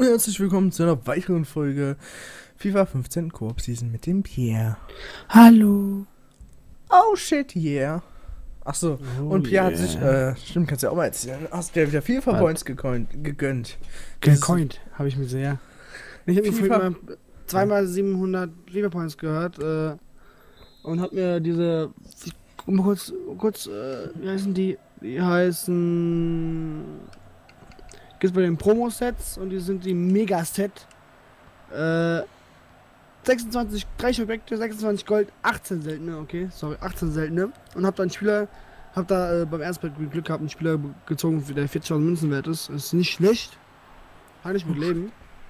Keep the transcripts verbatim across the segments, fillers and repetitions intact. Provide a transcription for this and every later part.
herzlich willkommen zu einer weiteren Folge FIFA fünfzehn Koop Season mit dem Pierre. Hallo. Oh shit, yeah. Achso, Oh, und Pierre yeah. hat sich, äh, stimmt, kannst du ja auch mal erzählen, hast du ja wieder FIFA Was? Points gecoint, gegönnt. Gecoint, habe ich mir sehr. Ich habe mir FIFA vorhin mal zweimal siebenhundert FIFA Points gehört äh, und hab mir diese, ich, um kurz, kurz, äh, wie heißen die? Die heißen, gibt's bei den Promo-Sets und die sind die Mega-Set. Äh, sechsundzwanzig, dreißig Objekte, sechsundzwanzig Gold, achtzehn seltene, okay, sorry, achtzehn seltene. Und hab da einen Spieler, hab da äh, beim ersten Glück gehabt, einen Spieler gezogen, der vierzigtausend Münzen wert ist. Ist nicht schlecht. Kann ich mit leben.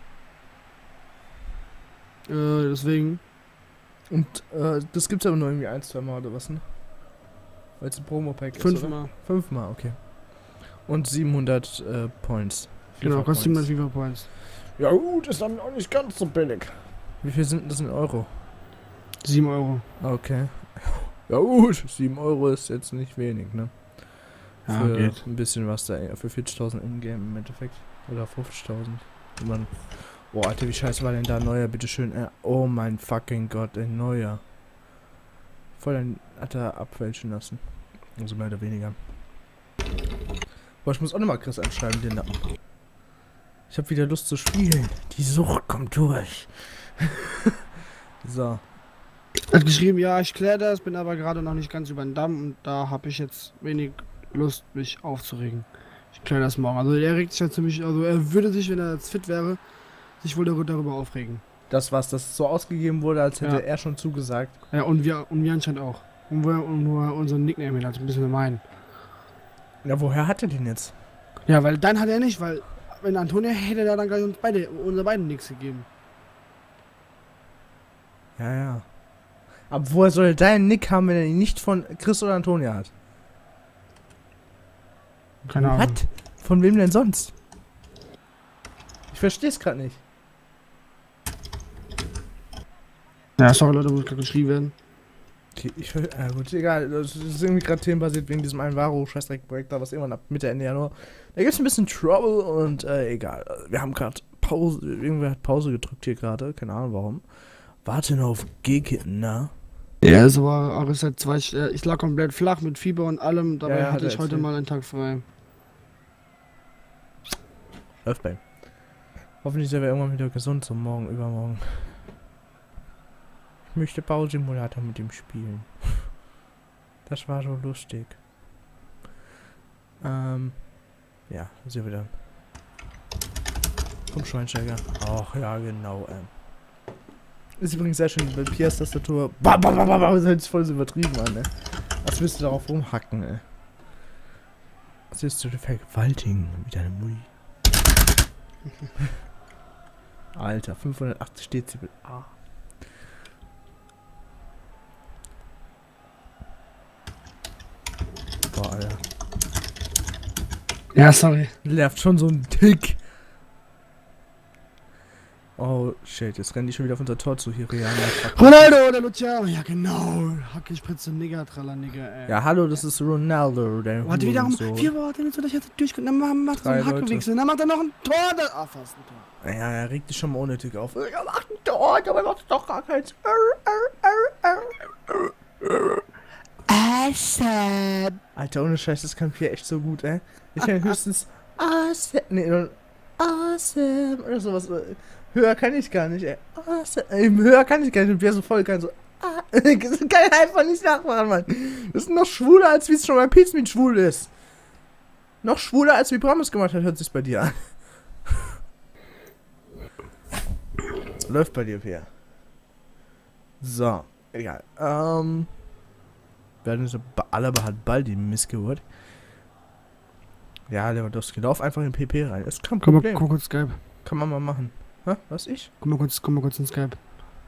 Äh, deswegen. Und, äh, das gibt's aber nur irgendwie ein, zwei Mal oder was, ne? Weil es ein Promo-Pack ist, Fünfmal. Fünfmal, okay. Und siebenhundert äh, Points. Genau, FIFA kostet siebenhundert FIFA Points. Ja gut, ist dann auch nicht ganz so billig. Wie viel sind das in Euro? sieben Euro. Okay. Ja gut, sieben Euro ist jetzt nicht wenig, ne? Ja, Für geht. ein bisschen was da, für vierzigtausend Ingame im Endeffekt. Oder fünfzigtausend. Und man, oh Alter, wie scheiße war denn da neuer, bitteschön. Äh, oh mein fucking Gott, ein neuer. Voll ein, hat er abfälschen lassen. Also mehr oder weniger. Boah, ich muss auch nochmal Chris anschreiben, den Nacken. Ich habe wieder Lust zu spielen. Die Sucht kommt durch. So. Hat geschrieben, ja, ich kläre das, bin aber gerade noch nicht ganz über den Damm und da habe ich jetzt wenig Lust, mich aufzuregen. Ich kläre das morgen. Also er regt sich ja ziemlich, also er würde sich, wenn er jetzt fit wäre, sich wohl darüber aufregen. Das war's, das so ausgegeben wurde, als hätte Ja. er schon zugesagt. Ja, und wir, und wir anscheinend auch. Und wir und nur unseren Nickname hin, also ein bisschen meinen. Ja, woher hat er den jetzt? Ja, weil dann hat er nicht, weil wenn Antonia hätte er dann gleich uns beide, unser beiden nichts gegeben. Ja, ja. Aber woher soll er deinen Nick haben, wenn er ihn nicht von Chris oder Antonia hat? Keine Ahnung. Hat? Von wem denn sonst? Ich verstehe es gerade nicht. Ja, sorry Leute, muss gerade geschrieben werden. Okay, ich ver ja, gut, egal. Das ist irgendwie gerade themenbasiert wegen diesem Alvaro Scheißdreck-Projekt da, was irgendwann ab Mitte, Ende Januar. Da gibt es ein bisschen Trouble und äh, egal. Wir haben gerade Pause. Irgendwer hat Pause gedrückt hier gerade. Keine Ahnung warum. Warte nur auf G-Kitten, ne? Ja, es war auch seit zwei, äh, ich lag komplett flach mit Fieber und allem, dabei Ja, ja, hat hatte er ich heute erzählt. mal einen Tag frei. Läuft bei ihm. Hoffentlich sind wir irgendwann wieder gesund, so morgen, übermorgen. Ich möchte Bausimulator mit ihm spielen. Das war so lustig. Ähm, ja, da sind wir dann. Komm, Schweinsteiger. Ach ja, genau, ähm. Ist übrigens sehr schön, bei Piers Tastatur. Bam, bam, bam, bam, das hört sich voll so übertrieben an, ne? Als müsst du darauf rumhacken, ey. Was willst du vergewaltigen mit deiner Mutti? Alter, fünfhundertachtzig Dezibel. Ah. Boah, Alter. Ja, sorry. Nervt schon so ein Tick. Oh, shit, jetzt rennen die schon wieder auf unser Tor zu hier, Rihanna. Ronaldo oder Luciano? Ja, genau. Hacke, Spritze, Nigger, Tralla, Nigger, ey. Ja, hallo, das ist Ronaldo, der Warte, wiederum. Hurensohn. Vier Worte, wenn du das jetzt durchkommt. Dann macht macht so Drei einen Hackewechsel. Dann macht er noch ein Tor. Da, ah, fast ein Tor. Ja, er regt dich schon mal unnötig auf. Er macht ein Tor, aber er macht doch gar keins. Awesome. Alter, ohne Scheiß, das kann Pierre echt so gut, ey. Ich kann höchstens awesome, nee, nur awesome oder sowas. Höher kann ich gar nicht, ey. Awesome. Ey, höher kann ich gar nicht. Und Pierre so voll kann so, ah, das kann ich einfach nicht nachmachen, Mann. Das ist noch schwuler, als wie es schon bei Pizmeet schwul ist. Noch schwuler, als wie Bram es gemacht hat, hört sich's bei dir an. Läuft bei dir, Pierre. So, egal. Ähm. Werden so, Alaba hat bald die Missgeburt. Ja, Lewandowski, lauf einfach in P P rein. Ist kein Komm mal, Problem. guck kurz Skype. Kann man mal machen. Hä? Was, ich? Komm mal kurz, komm mal kurz in Skype.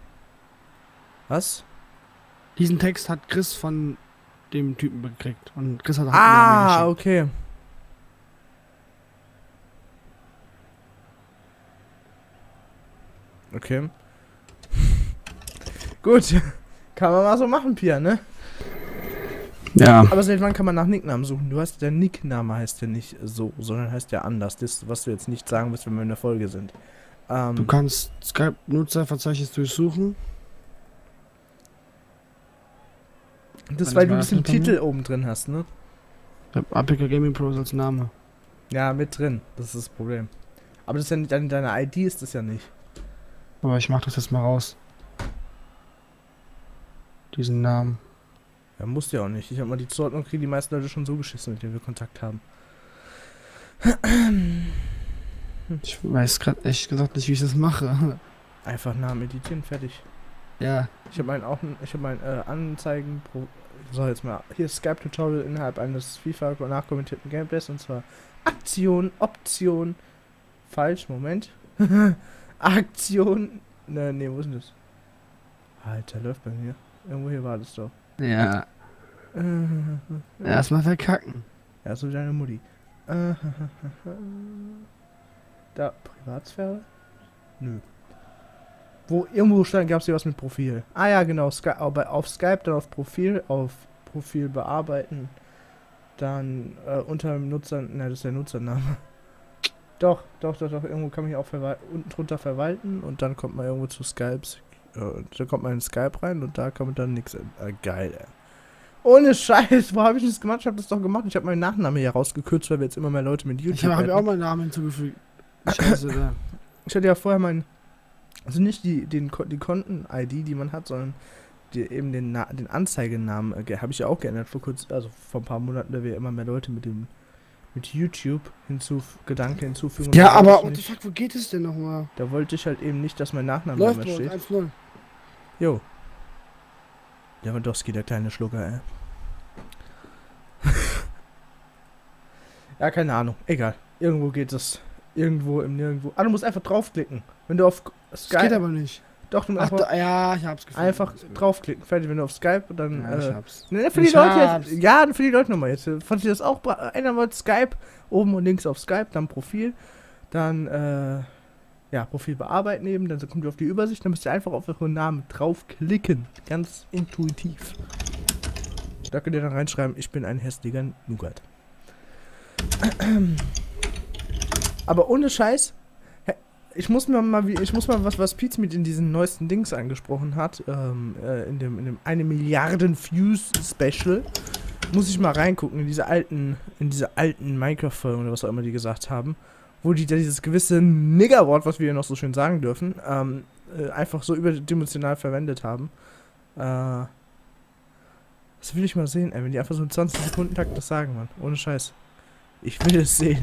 Was? Diesen Text hat Chris von dem Typen gekriegt. Und Chris hat Ah, hat okay. Okay. Gut. Kann man mal so machen, Pia, ne? Ja. Aber seit wann kann man nach Nicknamen suchen? Du hast, der Nickname heißt ja nicht so, sondern heißt ja anders. Das, was du jetzt nicht sagen wirst, wenn wir in der Folge sind. Ähm, Du kannst Skype-Nutzerverzeichnis durchsuchen. das, Wann weil ist du mein das im Öffnen-Termin? Titel oben drin hast, ne? Ich hab A P K Gaming Pros als Name. Ja, mit drin. Das ist das Problem. Aber das ist ja nicht, deine, deine I D ist das ja nicht. Aber ich mach das jetzt mal raus. Diesen Namen. Ja, musst du ja auch nicht. Ich hab mal die Zuordnung, kriegen die meisten Leute schon so geschissen, mit denen wir Kontakt haben. Ich weiß gerade echt gesagt nicht, wie ich das mache. Einfach Namen editieren, fertig. Ja. Ich habe meinen auch, ich habe mein äh, Anzeigen pro, so jetzt mal hier Skype Tutorial innerhalb eines FIFA nachkommentierten Gameplays und zwar Aktion, Option, falsch, Moment, Aktion, ne, ne, wo ist denn das? Alter, läuft bei mir. Irgendwo hier war das doch. Ja. Äh, Erstmal verkacken. Ja, so wie deine Mutti. Äh, Da, Privatsphäre? Nö. Wo irgendwo stand, gab es hier was mit Profil. Ah ja, genau, Sky, aber auf Skype, dann auf Profil, auf Profil bearbeiten, dann äh, unter dem Nutzer, ne, das ist der Nutzername. Doch, doch, doch, doch, irgendwo kann man hier auch verwal- unten drunter verwalten und dann kommt man irgendwo zu Skypes, äh, da kommt man in Skype rein und da kann man dann nichts, äh, geil, ey. Ohne Scheiß, wo habe ich das gemacht? Ich habe das doch gemacht, ich habe meinen Nachnamen hier rausgekürzt, weil wir jetzt immer mehr Leute mit YouTube Ich habe hab ja hätten. auch meinen Namen hinzugefügt. Scheiße, da. Ich hatte ja vorher meinen, also nicht die, den, Ko- die Konten-I D, die man hat, sondern die, eben den, Na den Anzeigenamen, äh, habe ich ja auch geändert vor kurz, also vor ein paar Monaten, da wir immer mehr Leute mit dem, mit YouTube hinzu, Gedanke hinzufügen. Ja, da wollte aber, ich what the nicht, fuck, wo geht es denn nochmal? da wollte ich halt eben nicht, dass mein Nachname Läuft immer wohl, steht. eins null. Jo. Lewandowski, der kleine Schlucker, ey. Ja, keine Ahnung, egal. Irgendwo geht es. Irgendwo im Nirgendwo. Ah, du musst einfach draufklicken. Wenn du auf Das geht Skype. aber nicht. Doch, du musst Ach, einfach, da, ja, ich hab's gefunden. einfach Ist gut. draufklicken. Fertig, wenn du auf Skype und dann. Ja, ich äh, hab's. ne, für die Ich Leute hab's. jetzt. Ja, für die Leute nochmal jetzt. Falls ihr das auch bra- ändern wollt, Skype, oben und links auf Skype, dann Profil. Dann, äh, ja, Profil bearbeiten eben. Dann kommt ihr auf die Übersicht. Dann müsst ihr einfach auf euren Namen draufklicken. Ganz intuitiv. Da könnt ihr dann reinschreiben, ich bin ein hässlicher Nougat. Aber ohne Scheiß, hä, ich muss mir mal, wie- ich muss mal was, was Pete mit in diesen neuesten Dings angesprochen hat, ähm, äh, in dem, in dem eine Milliarden Views Special, muss ich mal reingucken in diese alten, in diese alten Minecraft-Folgen oder was auch immer die gesagt haben, wo die da dieses gewisse Niggerwort, was wir ja noch so schön sagen dürfen, ähm, äh, einfach so überdimensional verwendet haben. Äh, das will ich mal sehen, ey, wenn die einfach so im zwanzig Sekunden Takt das sagen, Mann, ohne Scheiß. Ich will es sehen.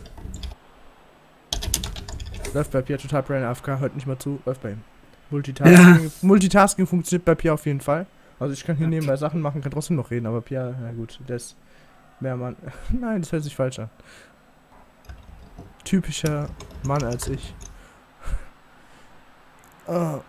Läuft bei Pierre total Brain A F K, hört nicht mal zu, läuft bei ihm. Multitasking, Ja. Multitasking funktioniert bei Pierre auf jeden Fall. Also ich kann hier Ja. nebenbei Sachen machen, kann trotzdem noch reden, aber Pierre, na gut, der ist mehr Mann. Nein, das hört sich falsch an. Typischer Mann als ich. Oh.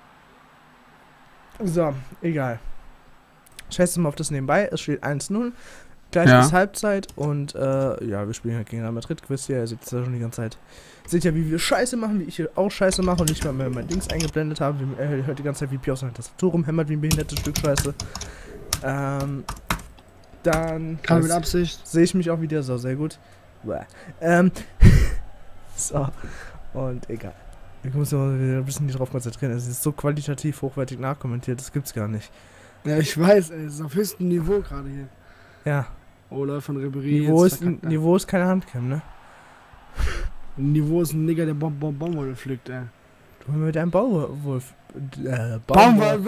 So, egal. Scheiße mal auf das nebenbei, es steht eins null. Gleich Ja. ist Halbzeit und äh, ja, wir spielen halt gegen Real Madrid, wisst ihr, ihr seht es ja schon die ganze Zeit. Seht ja, wie wir Scheiße machen, wie ich hier auch Scheiße mache und nicht mal mehr mein Dings eingeblendet habe. Wie, äh, hört die ganze Zeit, wie Pi aus seiner Tastatur rumhämmert, wie ein behindertes Stück Scheiße. Ähm, dann Gerade mit Absicht. sehe ich mich auch wieder so, sehr gut. Bäh. Ähm, so, und egal. Ich muss mal wieder ein bisschen drauf konzentrieren. Es ist so qualitativ hochwertig nachkommentiert, das gibt's gar nicht. Ja, ich weiß, ey, es ist auf höchstem Niveau gerade hier. Ja, Olaf von Ribery. Niveau jetzt ist, verkackt er. Niveau ist keine Handcam, ne? Niveau ist ein Nigger, der Bom Bom Baumwolle pflückt, ey. Du mit deinem Baumwolf. Äh, Baumwolf.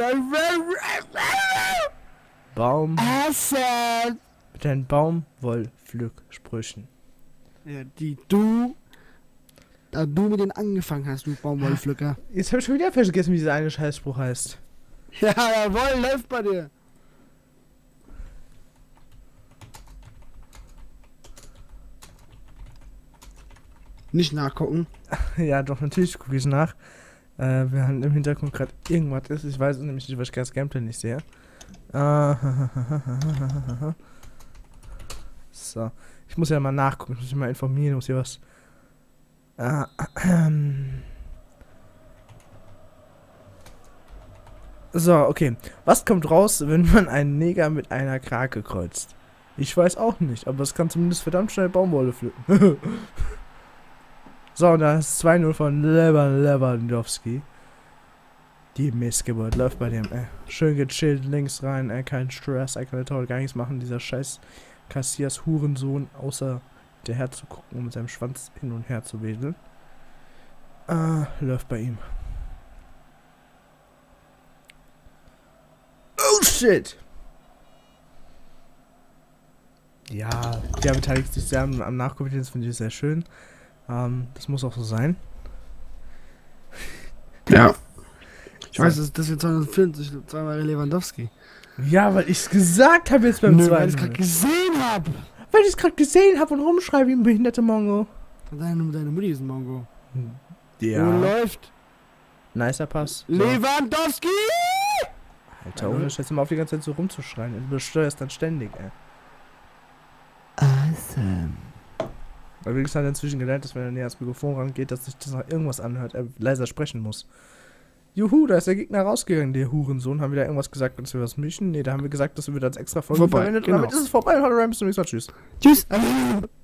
Baum. Essen! Mit deinen Baumwollpflücksprüchen. Ja, die du. Da du mit denen angefangen hast, du Baumwollpflücker. Jetzt hab ich schon wieder vergessen, wie dieser eine Scheißspruch heißt. Ja, jawohl, läuft bei dir. Nicht nachgucken. Ja, doch, natürlich gucke ich nach. Äh, wir haben im Hintergrund gerade irgendwas ist. Ich weiß es nämlich nicht, weil ich das Gameplay nicht sehe. Äh, so. Ich muss ja mal nachgucken, ich muss mich mal informieren, muss hier was. Äh, ähm. So, okay. Was kommt raus, wenn man einen Neger mit einer Krake kreuzt? Ich weiß auch nicht, aber es kann zumindest verdammt schnell Baumwolle pflücken. So, und da ist zwei null von Lever Lewandowski. Die Missgeburt läuft bei dem, ey. Schön gechillt, links rein, ey. Kein Stress, ey. Keine Toll, gar nichts machen. Dieser scheiß Cassias Hurensohn, außer hinterher zu gucken und mit seinem Schwanz hin und her zu wedeln. Ah, läuft bei ihm. Oh shit! Ja, der beteiligt sich sehr am Nachkommentieren, das finde ich sehr schön. Ähm, das muss auch so sein. Ja. Ich weiß, das, das wird zweihundertfünfzig, zweimal Lewandowski. Ja, weil ich es gesagt habe jetzt beim Nö, zweiten weil ich es gerade gesehen habe. Weil ich es gerade gesehen habe und rumschreibe wie ein behinderte Mongo. Deine, deine Mutti ist ein Mongo. Ja. Wo läuft? Nicer Pass. So. Lewandowski! Alter, ohne Scheiß immer auf die ganze Zeit so rumzuschreien. Du besteuerst dann ständig, ey. Awesome. Weil wir haben inzwischen gelernt, dass wenn er näher ans Mikrofon rangeht, dass sich das nach irgendwas anhört, er leiser sprechen muss. Juhu, da ist der Gegner rausgegangen, der Hurensohn. Haben wir da irgendwas gesagt, dass wir was mischen? Ne, da haben wir gesagt, dass wir das extra Folge Vorbei, verwendet. genau. Und damit ist es vorbei. Hallo, bis zum nächsten Mal. Tschüss. Tschüss.